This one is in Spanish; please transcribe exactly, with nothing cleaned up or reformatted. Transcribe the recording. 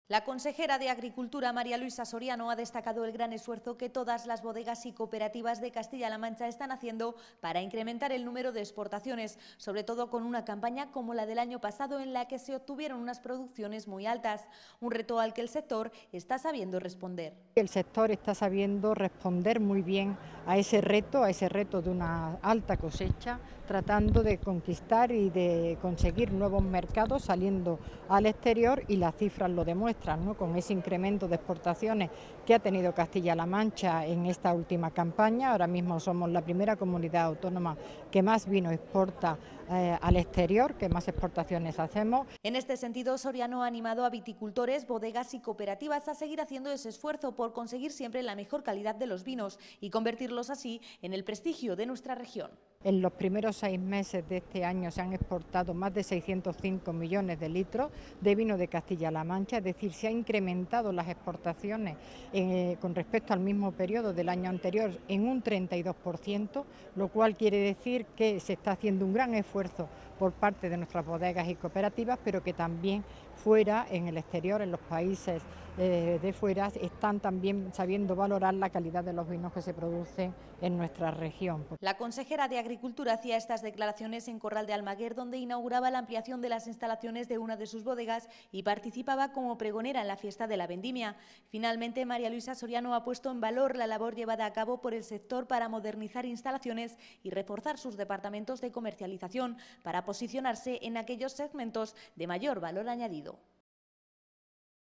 La consejera de Agricultura, María Luisa Soriano, ha destacado el gran esfuerzo que todas las bodegas y cooperativas de Castilla-La Mancha están haciendo para incrementar el número de exportaciones, sobre todo con una campaña como la del año pasado en la que se obtuvieron unas producciones muy altas, un reto al que el sector está sabiendo responder. El sector está sabiendo responder muy bien a ese reto, a ese reto de una alta cosecha, tratando de conquistar y de conseguir nuevos mercados saliendo al exterior, y las cifras lo demuestran, ¿no? Con ese incremento de exportaciones que ha tenido Castilla-La Mancha en esta última campaña. Ahora mismo somos la primera comunidad autónoma que más vino exporta eh, al exterior, que más exportaciones hacemos. En este sentido, Soriano ha animado a viticultores, bodegas y cooperativas a seguir haciendo ese esfuerzo por conseguir siempre la mejor calidad de los vinos y convertirlos así en el prestigio de nuestra región. En los primeros seis meses de este año se han exportado más de seiscientos cinco millones de litros de vino de Castilla-La Mancha, es decir, se han incrementado las exportaciones eh, con respecto al mismo periodo del año anterior en un treinta y dos por ciento, lo cual quiere decir que se está haciendo un gran esfuerzo por parte de nuestras bodegas y cooperativas, pero que también fuera, en el exterior, en los países eh, de fuera, están también sabiendo valorar la calidad de los vinos que se producen en nuestra región. La consejera de Agricultura hacía estas declaraciones en Corral de Almaguer, donde inauguraba la ampliación de las instalaciones de una de sus bodegas y participaba como pregonera en la fiesta de la vendimia. Finalmente, María Luisa Soriano ha puesto en valor la labor llevada a cabo por el sector para modernizar instalaciones y reforzar sus departamentos de comercialización para posicionarse en aquellos segmentos de mayor valor añadido.